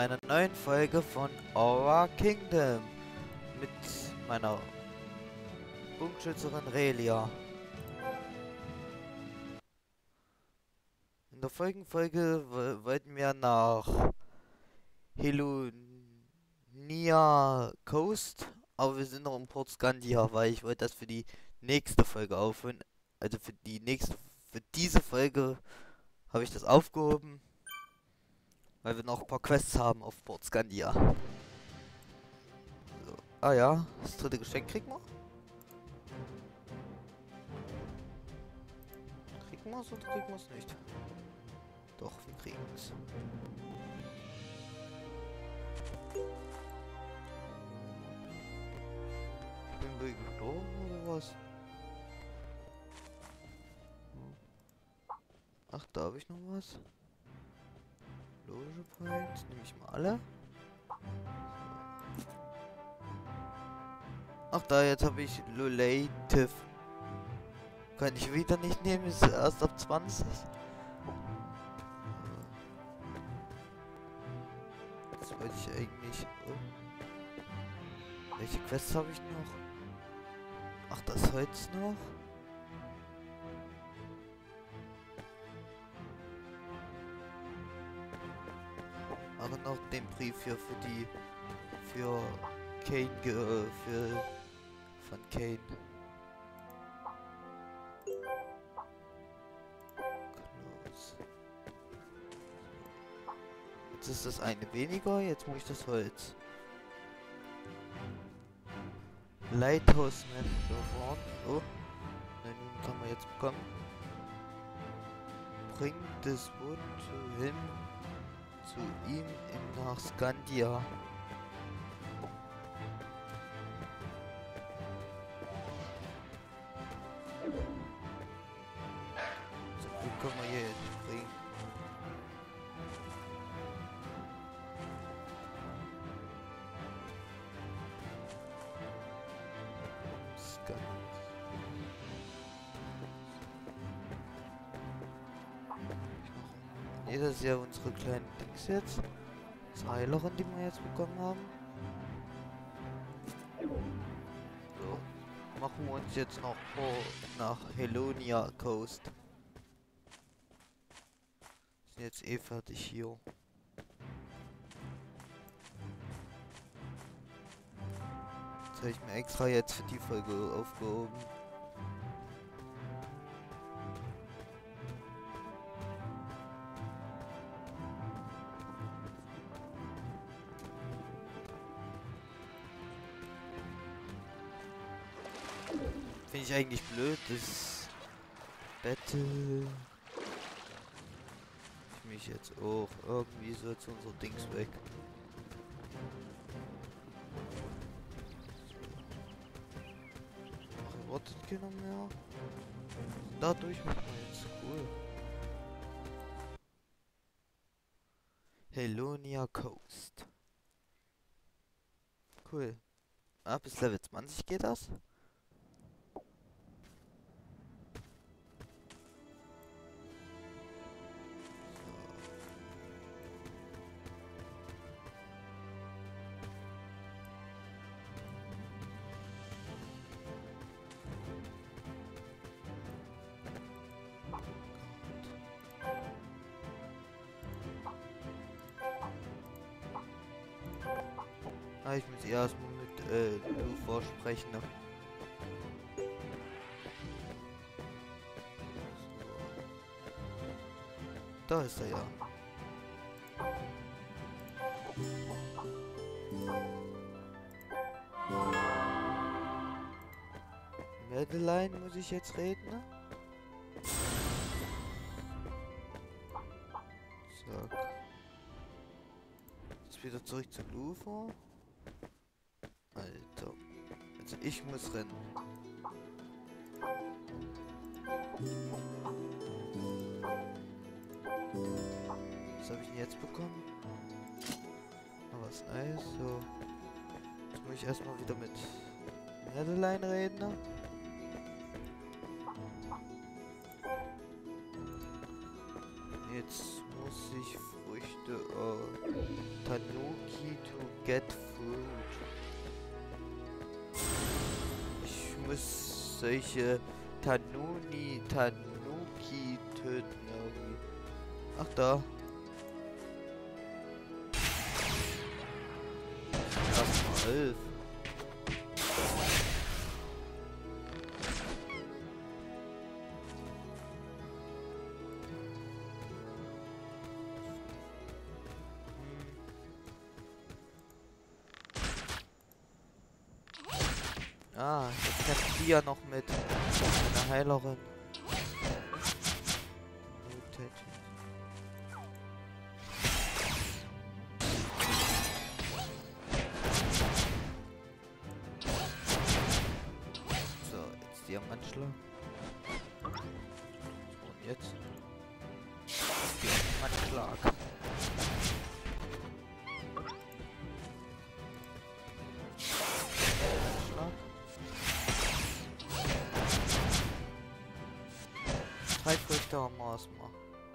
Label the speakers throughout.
Speaker 1: einer neuen Folge von Aura Kingdom mit meiner Bogenschützerin Relia. In der folgenden Folge wollten wir nach Helonia Coast, aber wir sind noch in Port Scandia, weil ich wollte das für die nächste Folge aufholen. Also für diese Folge habe ich das aufgehoben, weil wir noch ein paar Quests haben auf Port Scandia. So. Ah ja, das dritte Geschenk kriegen wir. Kriegen wir es oder kriegen wir es nicht? Doch, wir kriegen es. Bin wir gestorben oder was? Ach, da habe ich noch was. Loge Points, nehme ich mal alle. Ach da, jetzt habe ich Lulative. Kann ich wieder nicht nehmen, ist erst ab 20. Das wollte ich eigentlich. Oh. Welche Quests habe ich noch? Ach, das Holz noch. Aber noch den Brief hier für Kane, von Kane. Close. Jetzt ist das eine weniger, jetzt muss ich das Holz. Lighthouse Map. Oh, nein, kann man jetzt bekommen. Bringt das Boot hin zu ihm nach Scandia. So viel können wir hier jetzt bringen. Nee, das ist ja unsere kleinen Dings jetzt. Das Heilerin, die wir jetzt bekommen haben. So. Machen wir uns jetzt noch nach Helonia Coast. Sind jetzt eh fertig hier. Das habe ich mir extra jetzt für die Folge aufgehoben. Finde ich eigentlich blöd, das Battle. Ich mich jetzt auch. Irgendwie so jetzt unser Dings weg. Ach, wartet keiner mehr. Dadurch machen wir jetzt cool. Helonia Coast. Cool. Ah, bis Level 20 geht das? Ah, ich muss erstmal mit Lufa sprechen. So. Da ist er ja. Madeline muss ich jetzt reden, ne? So. Jetzt wieder zurück zu Lufa. Alter. Also ich muss rennen. Was habe ich denn jetzt bekommen? Oh, was nice. So. Jetzt muss ich erstmal wieder mit Madeline reden. Ne? Jetzt muss ich, wo ich Früchte. Tanuki to get food. Ich muss solche Tanuki töten irgendwie. Ach da. Erstmal 11. Ah, jetzt kämpft die ja noch mit einer Heilerin. So, jetzt Diamantschlag. Und jetzt Diamantschlag. Drei Früchte haben wir erstmal.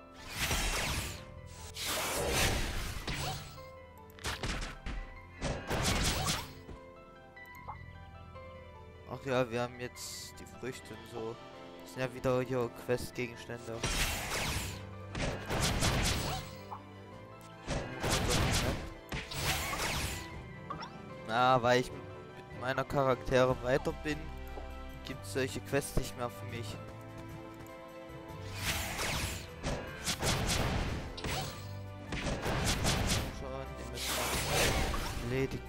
Speaker 1: Ach ja, wir haben jetzt die Früchte und so. Das sind ja wieder hier Questgegenstände. Na, weil ich mit meiner Charaktere weiter bin, gibt es solche Quests nicht mehr für mich. Erledigen.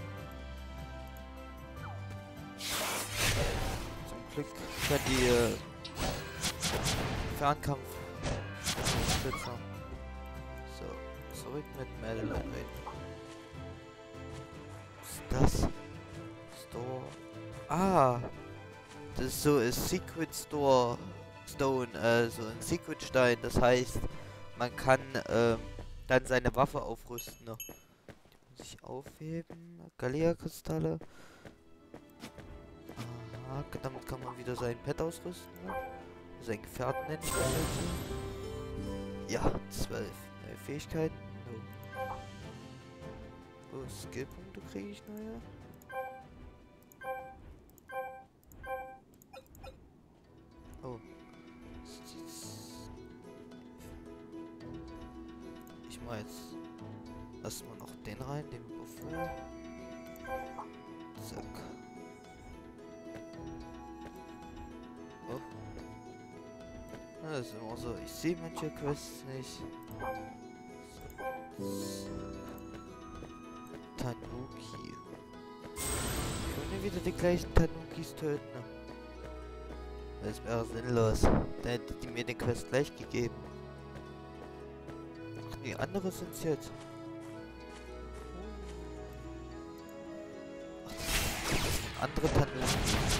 Speaker 1: Zum Glück können die Fernkampf Sitzer. So, zurück mit Madeline reden. Was ist das? Store. Ah! Das ist so ein Secret Store Stone, so ein Secret Stein. Das heißt, man kann dann seine Waffe aufrüsten. Ne? Sich aufheben. Galea-Kristalle. Aha, damit kann man wieder sein Pet ausrüsten. Ne? Sein Gefährten nennen ich das jetzt. Ja, 12. Fähigkeiten. No. Oh, Skillpunkte kriege ich neue. Oh. Ich mach jetzt erstmal noch den rein, den Buffel. Zack. Oh. Das ist immer so. Ich sehe manche Quests nicht. So. Tanuki. Können wir wieder die gleichen Tanukis töten? Ne? Das wäre sinnlos. Da hätte die mir den Quest gleich gegeben. Ach nee, andere sind's jetzt. Andere Tanuki.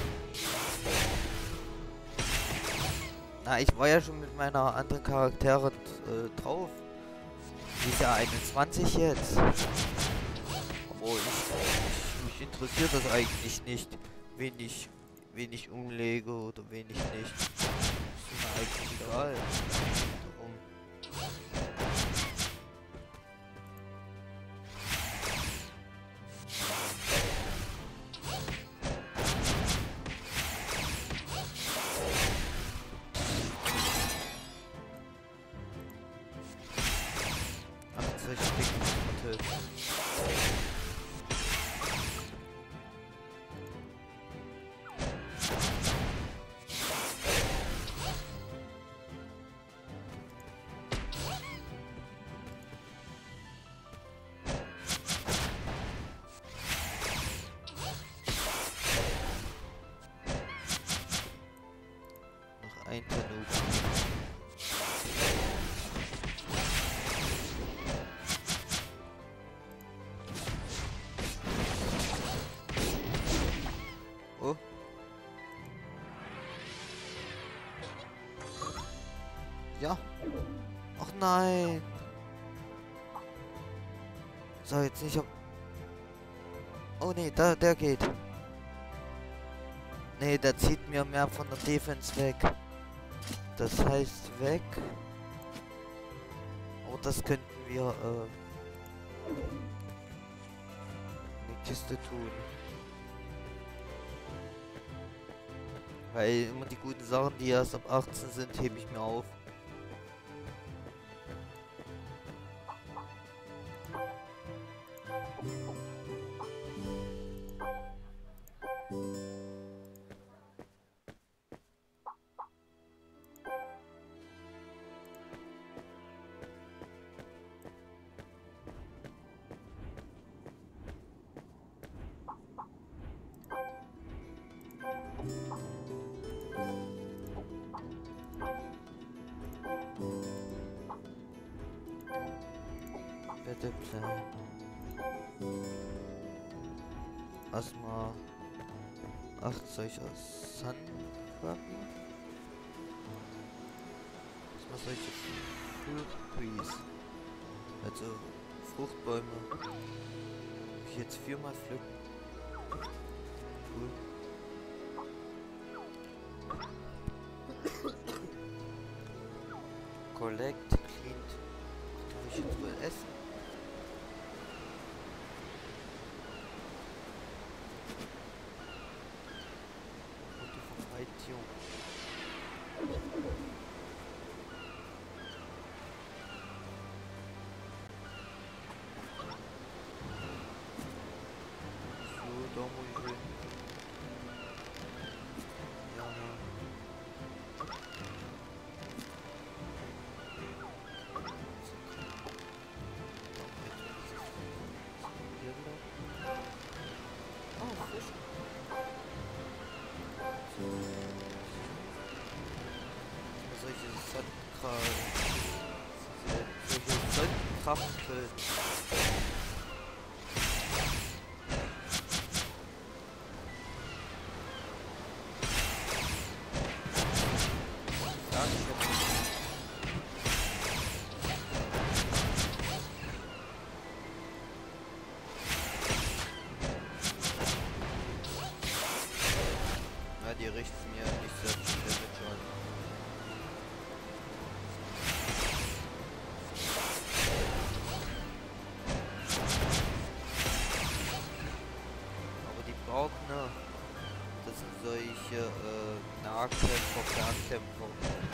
Speaker 1: Na, ich war ja schon mit meiner anderen Charaktere drauf. Die ist ja 21 jetzt. Aber mich interessiert das eigentlich nicht, wen ich umlege oder wen ich nicht. Ist mir eigentlich egal. Darum. Ein Tanuki. Oh. Ja. Ach nein. So, jetzt nicht. Oh nee, der geht. Nee, der zieht mir mehr von der Defense weg. Das heißt weg. Aber das könnten wir eine Kiste tun. Weil immer die guten Sachen, die erst ab 18 sind, hebe ich mir auf. Plan. Erstmal 8 solcher Sandwappen. Erstmal solche Fruit Trees. Also Fruchtbäume. Ich jetzt 4-mal pflücken. Cool. Collect, cleaned. Kann ich jetzt wohl essen? Da muss ich hin. Ja. Oh, Fisch. So. Solche Sandkraften. Die richten mir nicht sehr viel Damage an. Aber die Baugner, das sind solche Nahkämpfer, Fernkämpfer.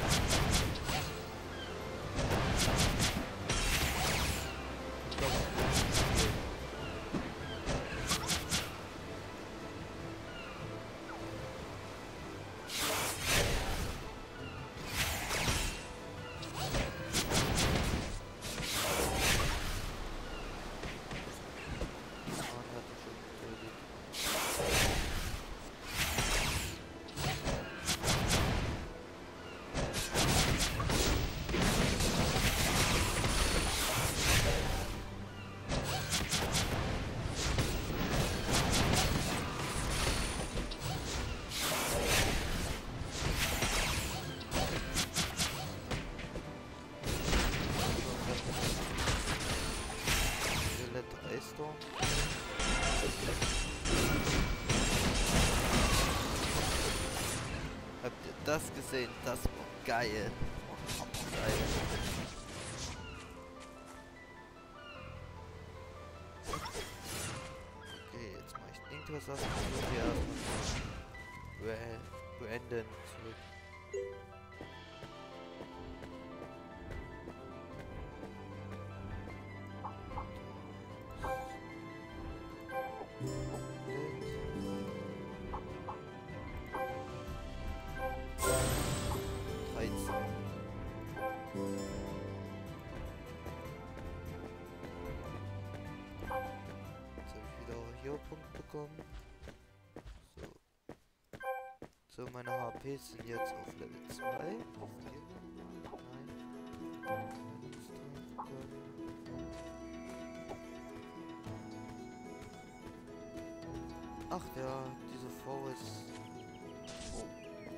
Speaker 1: Habt ihr das gesehen? Das war geil. Geil. Okay, jetzt mache ich irgendwas aus hier Brandon zurück. Punkt bekommen. So, meine HPs sind jetzt auf Level 2. Ach ja, diese Forest. Oh.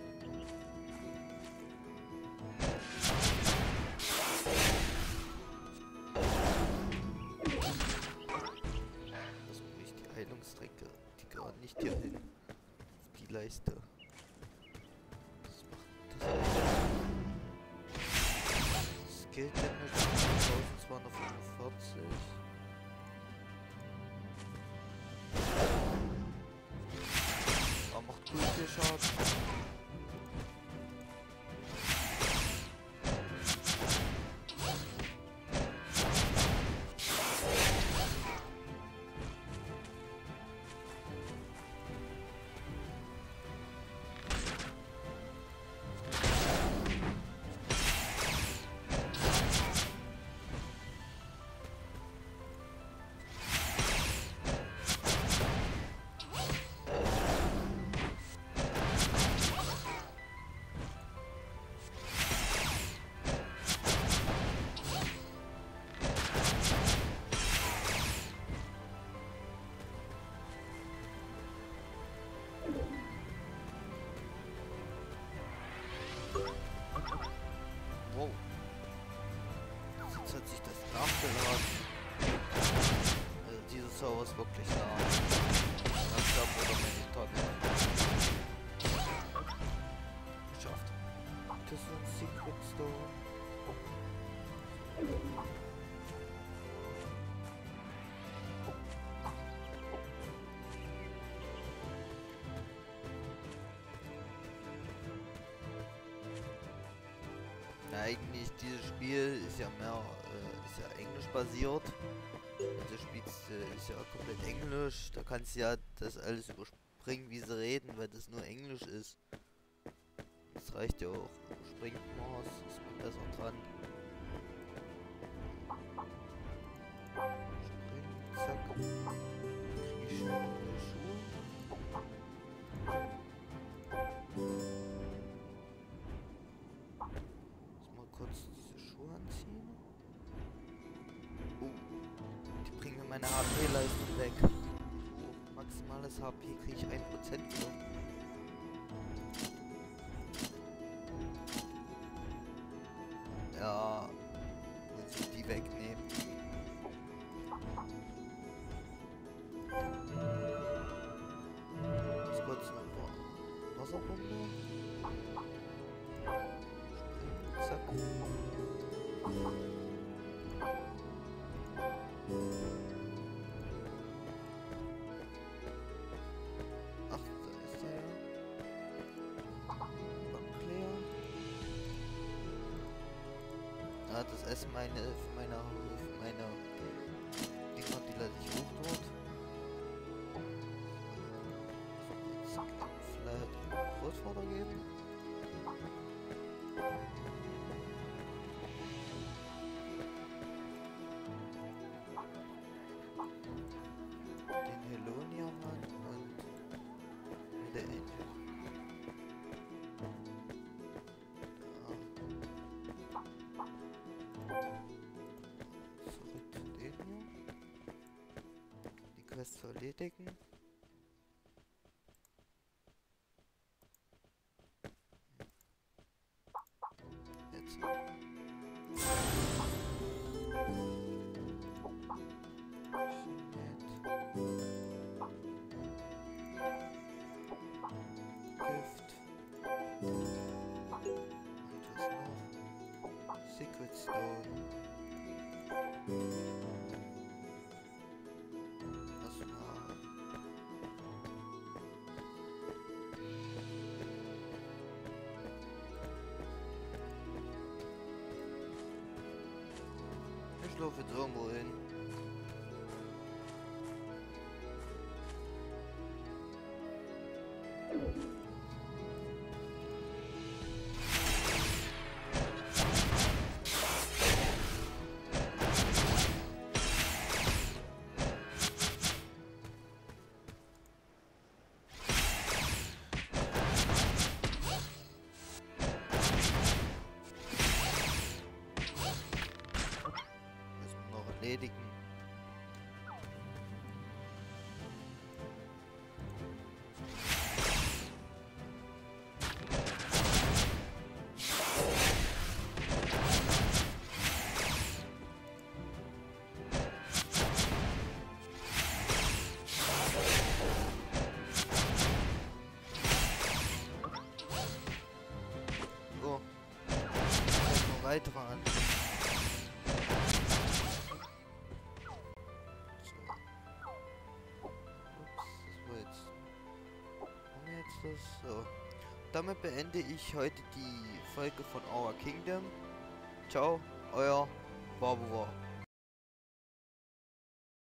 Speaker 1: Heilungstränke, die gehören nicht hier hin. Auf die Leiste. Das macht das Skill Damage 1255. Aber macht gut viel Schaden. Wow. Jetzt hat sich das nachgeladen. Also dieses Server ist wirklich nah. Langsam oder mein Internet. Geschafft. Das ist ein Secret Store. Eigentlich dieses Spiel ist ja mehr ist ja englisch basiert. Also spielst ist ja komplett englisch. Da kannst du ja das alles überspringen, wie sie reden, weil das nur englisch ist. Das reicht ja auch. Springt Mars, ist man besser dran. Springen, zack. Krieg ich neue Schuhe. Kurz diese Schuhe anziehen. Die bringen mir meine HP-Leistung weg. Maximales HP kriege ich 1% wieder. Ja, muss ich die wegnehmen. Jetzt kurz noch Wasserbombe. Zack. Ach, da ist er ja. Bankleer. Ah, das Essen für meine Dinger, die lasse ich auch dort. Vielleicht Großvater geben. Den Helonia-Mann und der Angel. Zurück zu denen hier. Die Quest zu erledigen. Jetzt. Gift. Und was noch? Secret Stone. Was noch? Ich laufe jetzt irgendwo hin. Erledigen. So. Noch weitere an. das. So. Damit beende ich heute die Folge von Our Kingdom. Ciao, euer Barbara.